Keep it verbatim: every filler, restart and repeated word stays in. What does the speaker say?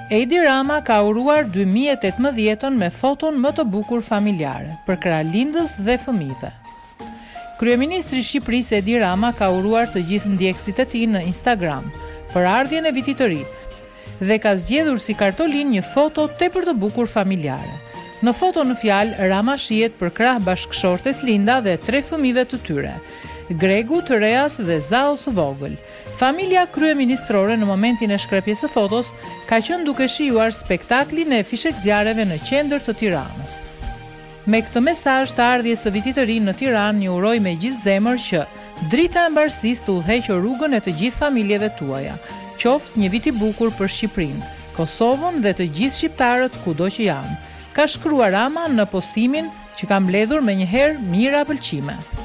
Edi Rama ka uruar dy mijë e tetëmbëdhjetën me foton më të bukur familjare për kralindës dhe fëmijëve. Kryeministri i Shqipërisë Edi Rama ka uruar të gjithë ndjekësit e tij në Instagram për ardhjën e vitit të ri dhe ka zgjedhur si kartolin një foto tepër të bukur familjare. Në foto në fjalë, Rama shihet për krah bashkëshortes Linda dhe tre fëmijëve të tyre, Gregu, Tereas dhe Zao së vogël. Familja kryeministrore në momentin e shkrepjes së fotos ka qenë duke shijuar spektaklin e fishekzjarjeve në qendër të Tiranës. Me këtë mesazh të ardhjes së vitit të ri në Tiranë, një uroj me gjithë zemër që drita e mbarësisë të udhëheqë rrugën e të gjithë familjeve tuaja. Qoftë një vit i bukur për Shqipërinë, Kosovën dhe të gjithë shqiptarët kudo që janë, ka shkruar Rama në postimin që ka mbledhur menjëherë mira pëlqime.